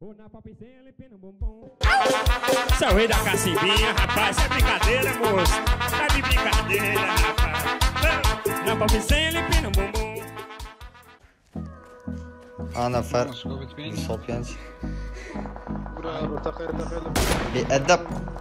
Na popzinha limpando o bumbum. Sou o rei da cacimbinha, rapaz. É brincadeira, moço. Tá de brincadeira, rapaz. Na popzinha limpando o bumbum. أنا فرق بالصوبيانز بأدب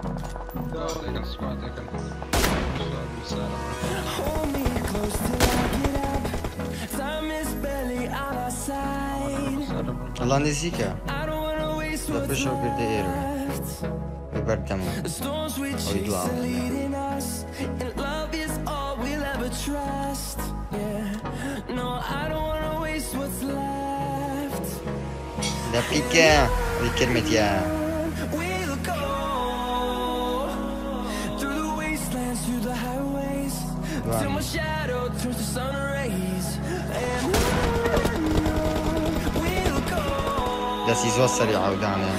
الله نزيكا لا بشرب بالدائرة ببردم ويدلع لا بيكا بكلمة يا ده سيزو السريعة ودعنا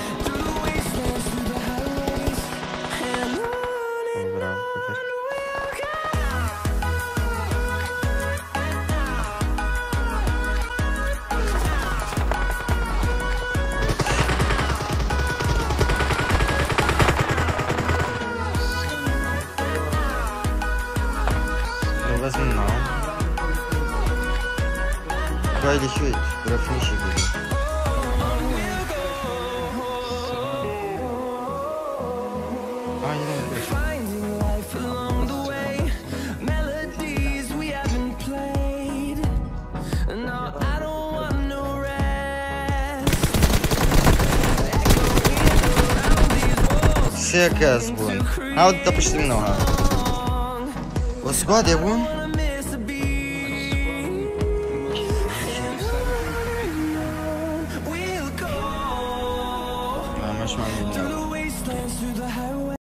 بس منه بايلي شويت برافنيش يقولي سيكا زبون عاود طبشت منه هذا وسكواد يا بون مش معلوم